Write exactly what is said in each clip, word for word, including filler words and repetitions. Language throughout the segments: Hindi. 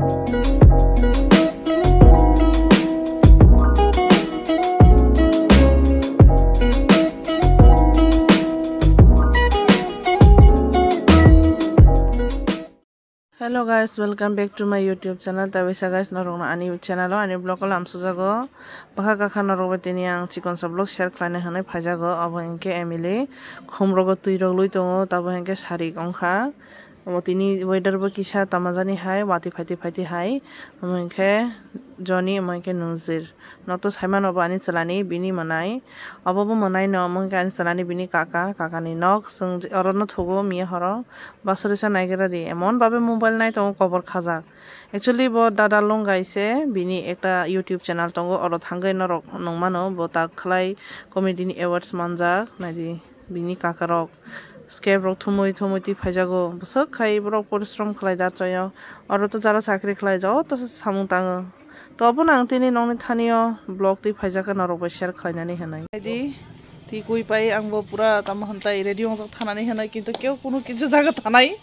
Hello guys, welcome back to my YouTube channel. Tabisa guys, narong ani channel ani blog ko lam sujago. Baka ka khana rogo tini ang chikon sa blog share khlane hane phajago abo enke emily khomrogo tuirog lui tongo tabo enke sari ongkha. Amo tini weather bo kisa tamajani hai wati phati phati hai. Amo enke Johnny amo enke Nunzir. Noto saiman obo ani chalani bini manai. Abo bo manai no amo enke ani chalani bini kaka kaka ni nok sung orono thogo mi horo. Basurisa naigera di emon babe mobile nai tongo cover khaja. Actually bo dada long gaise bini ekta YouTube channel tongo oro thangai norok nongmano bo ta khlai comedy ni awards manjak nadi bini kaka rok scare rok thumoi thumoi ti phajago bosok khai brok porishrom khlai da chayo oro to jara chakri khlai jao to samung tang to abo nang tini nongni thaniyo blog ti phajaka norok share khlainani hanai di ti koi pai angbo pura tam hantai ready ong thanani hanai kintu keu kono kichu jaga thanai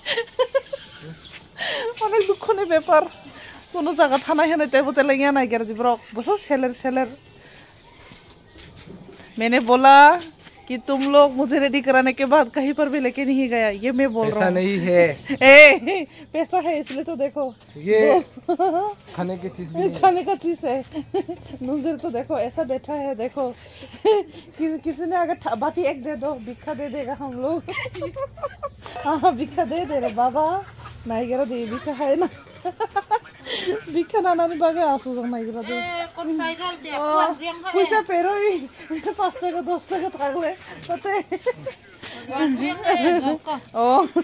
অনেক দুঃখের ব্যাপার কোনো জায়গা থানা হেনে তেবতে লেগে না গের দিব্রক বস सेलर सेलर मैंने बोला कि तुम लोग मुझे रेडी कराने के बाद कहीं पर भी लेके नहीं गया ये मैं बोल रहा हूँ ऐसा नहीं है ए पैसा है इसलिए तो देखो ये खाने की चीज भी खाने का चीज है नुंजिर तो देखो ऐसा बैठा है देखो कि, किसी ने अगर बाटी एक दे दो भिक्षा दे देगा हम लोग हाँ भिक्षा दे दे रे बाबा नाइगरा दे भिक्षा है ना भिक्षा ना नानी बागे आंसू जंग नाइगरा दे कौन साइकिल दे पैसा पेरो ही पाँच टका दस टका थाकले पते ओ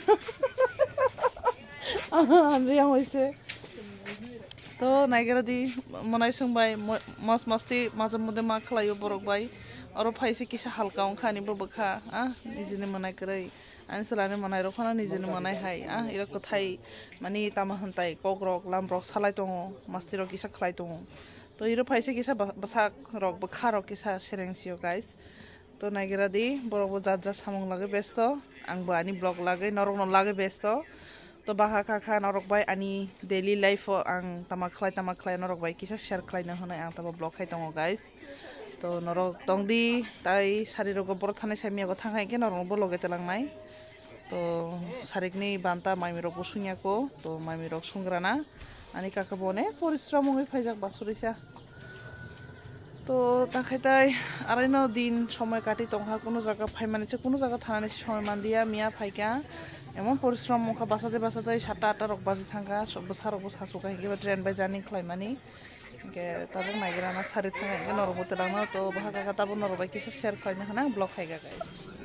रियां होइसे तो नाइगरा दी मनाइ संबाय मस मस्ती माजे मदे मा खलायो बरक बाय और फाइसे किसा हल्का खानी बबखा आ निजिने मनाइ करै आनि सलाने मनाइ रखना निजिने मनाइ हाय आ इरा कथाय माने तामा हन्ताय कग्रक लामब्रक सालाय दङ मस्ती रक किसा खलाय दङ तो इरा फाइसे किसा बसा रक बखा रक किसा सेरेंसियो गाइस तो नाइगरा दी बरबो जात जा सामंग लागे बेस्त आंबो आनि ब्लग लागे नरक न लागे बेस्त तो बाहा काका नरक बाय आनि डेली लाइफ आं तामा खलाय तामा खलाय नरक बाय किसा शेयर खलायनो होनाय आं ताबा ब्लग खाय दङ गाइस तो नरक दंदी ताई सारिरग बर थानाय सामियागो थांखाय के नरक बो लगे तलांनाय तो सारिकनि बान्ता माइमिरक सुनियाको तो माइमिरक सुंग्राना आनि काका बने परिश्रम होय फाइजाक बासुरिसा तो ताखायताय आरायनो दिन समय काटि तंहा कोनो जागा फाइमानिसे कोनो जागा थानानिसे समय मानदिया मिया फाइका एमन परिश्रम मुखा बासाते बासाते सातटा आठटा रक बाजि थांगा सब सारक सासुका हेकेबा ट्रेन बाय जार्नि खालायमानि के ताबो नाइगराना सारि थांगा के नरक बोतलांना तो बाहा काका ताबो नरक बाय किसे शेयर खालायनो हाना ब्लग खायगा गाइस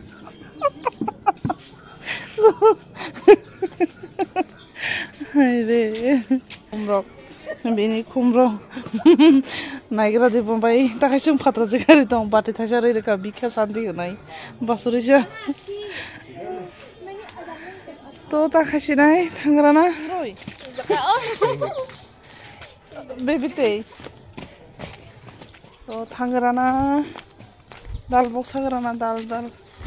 रे खुमरक बेनि खुमरो नाइगरा दे बम्बाई ताखायसों फात्रा जगारि दं बाटे थासा रैरका बिखा शान्ति होनाय बासुरिसा तो ताखायसिनाय थांग्राना बेबिते तो थांग्राना दाल बक्सा ग्राना दाल दाल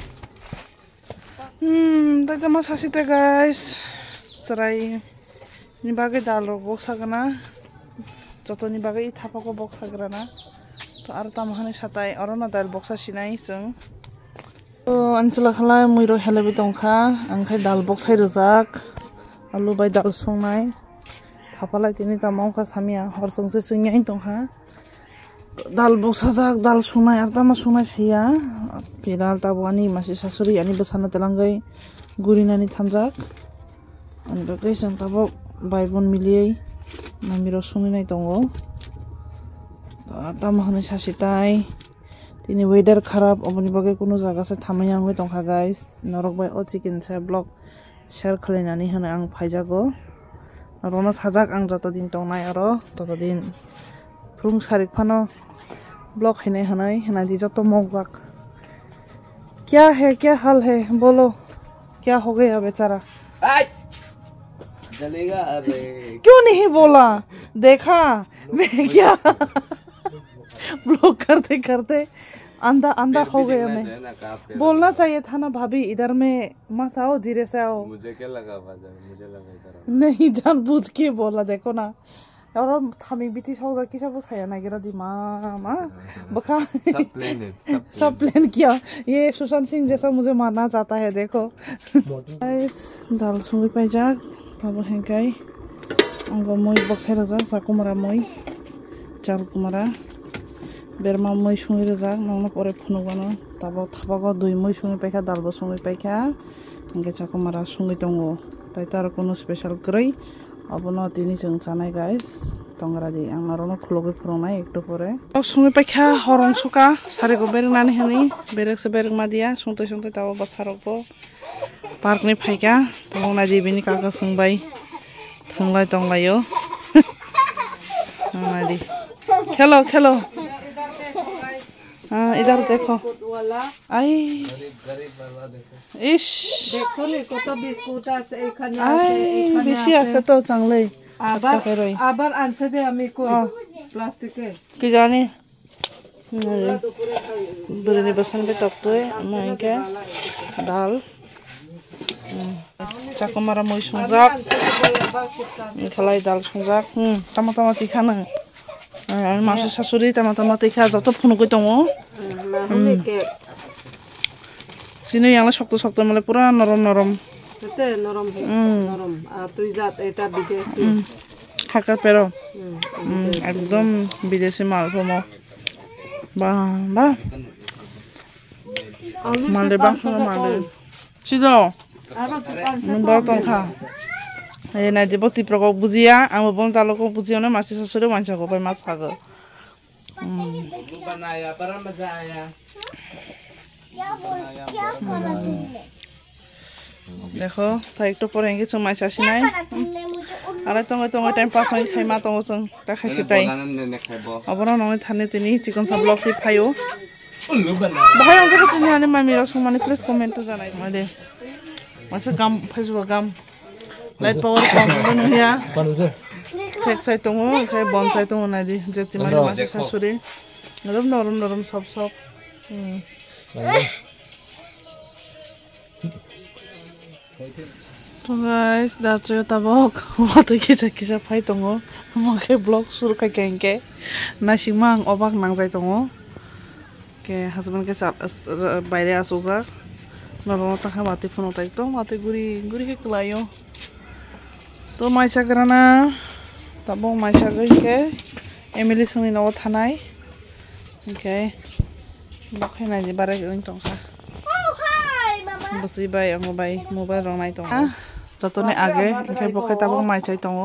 Hmm, tadi masa sih teh guys, cerai ini bagai dalu box agana, contoh ini bagai ithapa ko box agrana, to arta mahane satai orang ada box asinai seng. To ansela khala muiro helebi tongkha, angkai dal box hai rozak, alu bai dal songnai, thapalai tini tamau ka samia horsong se sengyain tongkha. Dal box sajak dal sunai arta ma sunai sia piral tabani masih sasuri ani besana telangai gurinani thamjak ani bagai sang tabo baibon miliai namiro suninai tongo arta ma hane sasitai tini weather kharap oboni bagai kuno jaga se thamayang hoi tongkha guys norok bai o chicken se blog share khalainani hane ang phaijago rono sajak ang joto din tongnai aro toto din Prung sarik fano blog है नहीं हनाई है ना दीजा तो मौजाक क्या है क्या हाल है बोलो क्या हो गया बेचारा जलेगा अरे क्यों नहीं बोला देखा मैं क्या ब्लॉग करते करते अंधा अंधा हो गया मैं। बोलना चाहिए था ना भाभी, इधर में मत आओ, धीरे से आओ। मुझे क्या लगा मुझे लगा इधर नहीं, जानबूझ के बोला, देखो ना। और थामी बीती सौजा की सब साया नागिरा दी माँ माँ बका सब प्लेन है, सब सब प्लेन किया। ये सुशांत सिंह जैसा मुझे मानना चाहता है। देखो गाइस, दाल संगी पाइजा बाबू हेंकाई अंगो moi बक्साइ रजा जाकुमारा moi चाल कुमारा बेरमा moi संगी रजा नंगना परे फुनुगानो ताबो थाबागो दुई moi संगी पाइखा दालबो संगी पाइखा इंगे जाकुमारा संगी दंगो ताइ तार कोनो स्पेशल ग्रै अबनो तिनी जों जानाय गाइस तंगरा दि आं नरनो खुलगै फुरंनाय एकटो परे संगी पाइखा हरं सुका सारेगो बेरनानै हनि बेरेकसे बेरगमा दिया संतै संतै ताबो बसारगो पार्कनि फाइका तंगना दि बिनि काका संबाय थंलाय तंलायो हमारी खेलो खेलो। हाँ इधर देखो आई इश देखो ले कतो बिस्कुट আছে এখানে আছে এখানে বেশি আছে তো চাंगले আবার আবার আনছে দে আমি কই প্লাস্টিকে কি জানি বরেনি বসন বে তক্তোয় মাইকে ডাল চাকুমারা মই সংজাক খালাই ডাল সংজাক হুম তামা তামা তিখানো আর মাসে শাশুড়ি তামা তামা তিখা যত ফোনকই দङ চিনি ইয়ালা শক্ত শক্ত মানে পুরা নরম নরম এতে নরম নরম আর তুই জাত এটা বিদেশি খাকা পেরো একদম বিদেশি মাল ফমো বাহ বাহ মালদে বাহ মালদে সিদো नंबर तंखा ए ना जे बति प्रको बुजिया आम बन तालको बुजियोने मासी ससुरे मान्छको पाइ मास खागो बनाया बड़ा मजा आया। देखो था एक तो पर हेंगे चमाय चासिनाय आरो तंग तंग टाइम पास होय खाइमा तंग जों ता खाइसे ताइ अबरा नङै थाने तिनि चिकन सब ब्लॉक ति फायो भाइ अंगको तिनि आने मामिरा संमाने प्लीज कमेन्ट जानाय मादे masa gam Facebook gam light power pump banu ya kek sai tongo kai bon sai tongo na di jeti mani masa sasuri norom norom norom sob sob to guys da choy tabok wato kisa kisa phai tongo mo ke blog suru kai kengke na simang obak nang jai tongo ke husband ke sat baire asoja नरम तक बातें फोन होता है तो बातें गुरी गुरी के कलायो तो माइसा करना तब माइसा गई के एमएलए संग नव थानाय ओके बखे ना जे बारे गई तो का बसी बाय अंग बाय मोबाइल रंनाय तो जतने आगे ओके बखे तब माइसा तो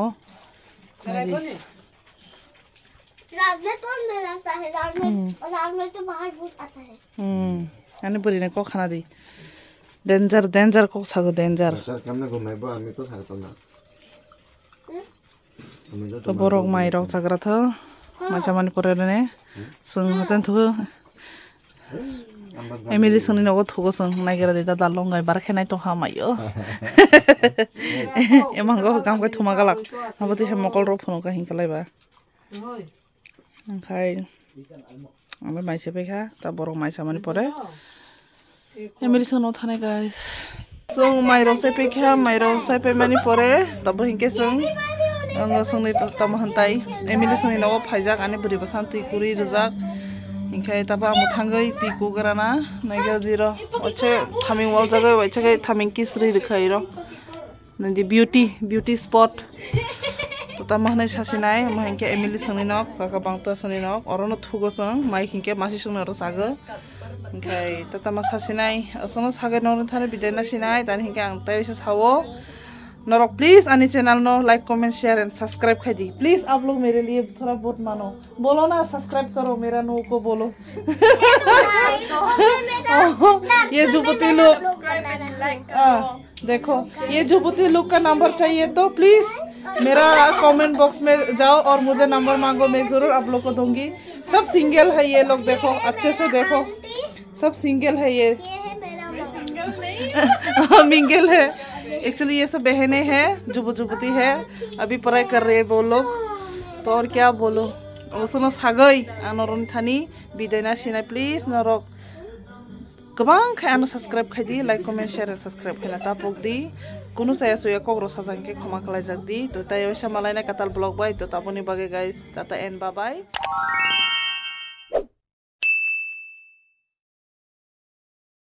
लागने तो नहीं लगता है लागने और लागने तो बाहर बहुत आता है हम्म यानी बुरी ने को खाना दी डेंजर डेंजर को सागो डेंजर केमने घुमाइबो आमी तो सागतो ना तो बरक माइ रक जाग्रा थ माछा मानि परेने जों हतन थु एमएलए सनि नगो थगो जों नागिरा दे दा लंगाय बार खेनाय तो हामायो एमांगो गाम के थुमा गालाक हाबति हे मकल रो फनो का हिंकलायबा ओंखाय आमे माइसे बेखा ता बरक माइसा मानि परे एमएलए सनो थाने गाइस जों माइरं साइपे खा माइरं साइपे मानि परे तब हिंके जों अंग संनि तम हनताय एमएलए सनि नव फाइजाक आने बुरिबा शांति कुरि रजाक हिंखाय तब आम थांगै तिकु गराना नाइगा जिरो ओचे थामिं वाल जगै वइचगै थामिं किसरि रखाय र नदि ब्यूटी ब्यूटी स्पॉट तो तम हनै सासिनाय म हिंके एमएलए सनि नक काका बांगतो सनि नक अरनो थुगो जों माइ हिंके मासि संनो र सागो ओंखाय तमा सासिनाय असनो सागे ननो थाने बिदायना सिनाय दानि हिंके आं ताइसे सावो नरक प्लीज आनी चैनल नो like comment share and subscribe कर दी प्लीज आप लोग मेरे लिए थोड़ा बहुत मानो बोलो ना सब्सक्राइब करो मेरा नो को बोलो ये जुबती लोग देखो ये जुबती लोग का नंबर चाहिए तो प्लीज मेरा कमेंट बॉक्स में जाओ और मुझे नंबर मांगो मैं जरूर आप लोग को दूंगी सब सिंगल है ये लोग देखो अच्छे से देखो सब सिंगल है ये मिंगल है एक्चुअली ये सब बहनें हैं जुबु जुबती है अभी पढ़ाई कर रहे हैं वो लोग तो और क्या बोलो उसनो सागै आं नरम थानी बिदायना सिनाय प्लिज नरक गोबां खाय आंनो साबस्क्राइब खायदि लाइक कमेन्ट शेयर साबस्क्राइब खायना तापक दी कुनु साया सुया कग्र साजांके खमा खालाय जाक दी तो तायो सामालायना काताल ब्लग बाय तो तापनि बागे गाइस ताता एन बाय बाय